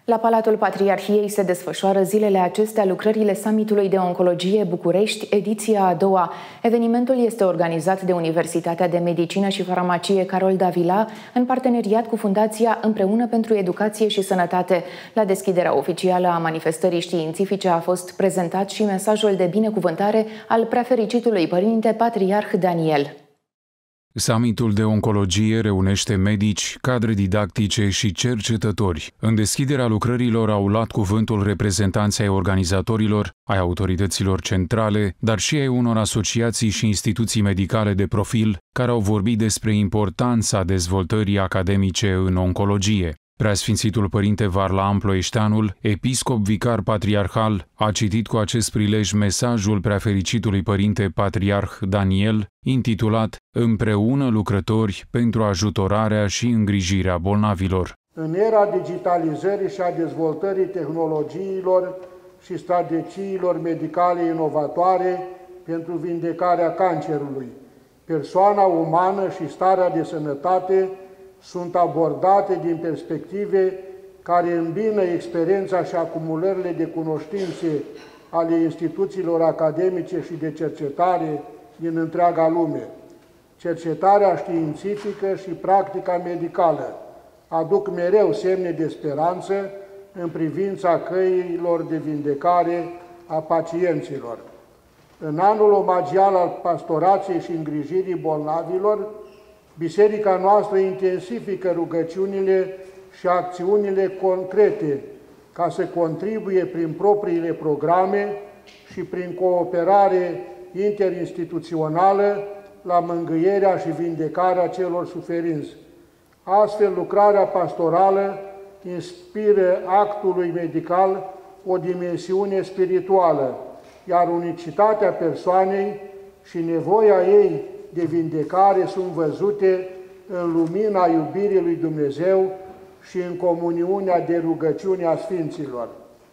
La Palatul Patriarhiei se desfășoară zilele acestea lucrările Summitului de Oncologie București, ediția a doua. Evenimentul este organizat de Universitatea de Medicină și Farmacie Carol Davila, în parteneriat cu Fundația Împreună pentru Educație și Sănătate. La deschiderea oficială a manifestării științifice a fost prezentat și mesajul de binecuvântare al preafericitului Părinte Patriarh Daniel. Summitul de oncologie reunește medici, cadre didactice și cercetători. În deschiderea lucrărilor au luat cuvântul reprezentanții ai organizatorilor, ai autorităților centrale, dar și ai unor asociații și instituții medicale de profil, care au vorbit despre importanța dezvoltării academice în oncologie. Preasfințitul Părinte Varlaam Ploieșteanul, episcop vicar patriarhal, a citit cu acest prilej mesajul preafericitului Părinte Patriarh Daniel, intitulat Împreună lucrători pentru ajutorarea și îngrijirea bolnavilor. În era digitalizării și a dezvoltării tehnologiilor și strategiilor medicale inovatoare pentru vindecarea cancerului, persoana umană și starea de sănătate sunt abordate din perspective care îmbină experiența și acumulările de cunoștințe ale instituțiilor academice și de cercetare din întreaga lume. Cercetarea științifică și practica medicală aduc mereu semne de speranță în privința căilor de vindecare a pacienților. În anul omagial al pastorației și îngrijirii bolnavilor, Biserica noastră intensifică rugăciunile și acțiunile concrete ca să contribuie prin propriile programe și prin cooperare interinstituțională la mângâierea și vindecarea celor suferinți. Astfel, lucrarea pastorală inspiră actului medical o dimensiune spirituală, iar unicitatea persoanei și nevoia ei de vindecare sunt văzute în lumina iubirii lui Dumnezeu și în comuniunea de rugăciune a Sfinților.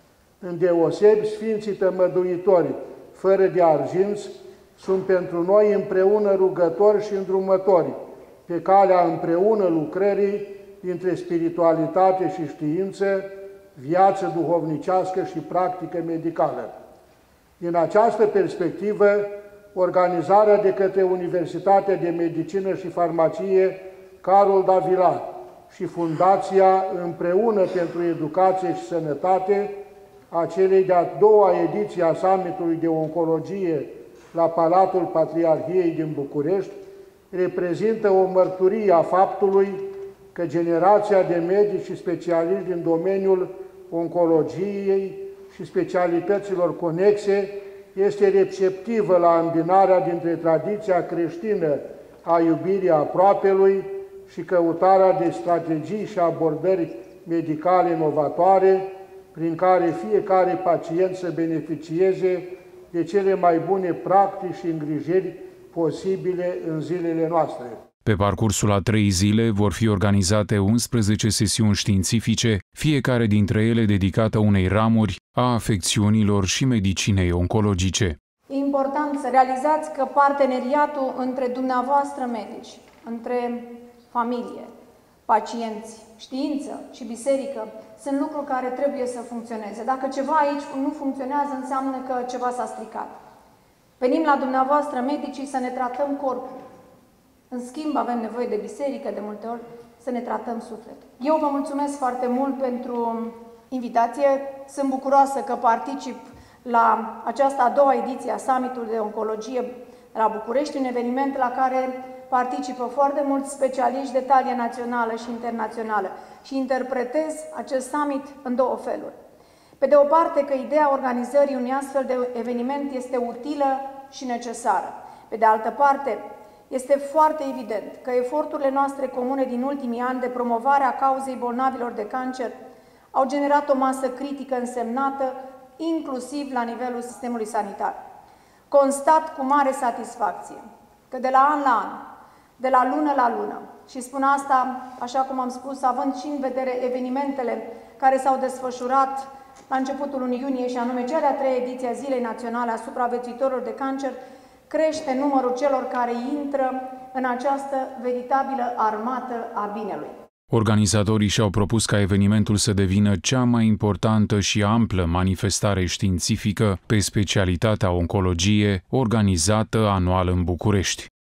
Îndeosebi, Sfinții Tămăduitori, fără de arginți, sunt pentru noi împreună rugători și îndrumători, pe calea împreună lucrării dintre spiritualitate și știință, viață duhovnicească și practică medicală. Din această perspectivă, organizarea de către Universitatea de Medicină și Farmacie Carol Davila și Fundația Împreună pentru Educație și Sănătate a celei de-a doua ediție a Summitului de Oncologie la Palatul Patriarhiei din București reprezintă o mărturie a faptului că generația de medici și specialiști din domeniul oncologiei și specialităților conexe este receptivă la îmbinarea dintre tradiția creștină a iubirii aproapelui și căutarea de strategii și abordări medicale inovatoare, prin care fiecare pacient să beneficieze de cele mai bune practici și îngrijiri posibile în zilele noastre. Pe parcursul a 3 zile vor fi organizate 11 sesiuni științifice, fiecare dintre ele dedicată unei ramuri a afecțiunilor și medicinei oncologice. E important să realizați că parteneriatul între dumneavoastră medici, între familie, pacienți, știință și biserică sunt lucruri care trebuie să funcționeze. Dacă ceva aici nu funcționează, înseamnă că ceva s-a stricat. Venim la dumneavoastră medicii să ne tratăm corpul. În schimb, avem nevoie de biserică, de multe ori, să ne tratăm sufletul. Eu vă mulțumesc foarte mult pentru invitație. Sunt bucuroasă că particip la această a doua ediție a Summitului de Oncologie la București, un eveniment la care participă foarte mulți specialiști de talie națională și internațională și interpretez acest summit în două feluri. Pe de o parte, că ideea organizării unui astfel de eveniment este utilă și necesară. Pe de altă parte, este foarte evident că eforturile noastre comune din ultimii ani de promovare a cauzei bolnavilor de cancer au generat o masă critică însemnată, inclusiv la nivelul sistemului sanitar. Constat cu mare satisfacție că de la an la an, de la lună la lună, și spun asta, așa cum am spus, având și în vedere evenimentele care s-au desfășurat la începutul lunii iunie, și anume cea de-a 3-a ediție a Zilei Naționale a Supraviețuitorilor de Cancer, crește numărul celor care intră în această veritabilă armată a binelui. Organizatorii și-au propus ca evenimentul să devină cea mai importantă și amplă manifestare științifică pe specialitatea oncologie organizată anual în București.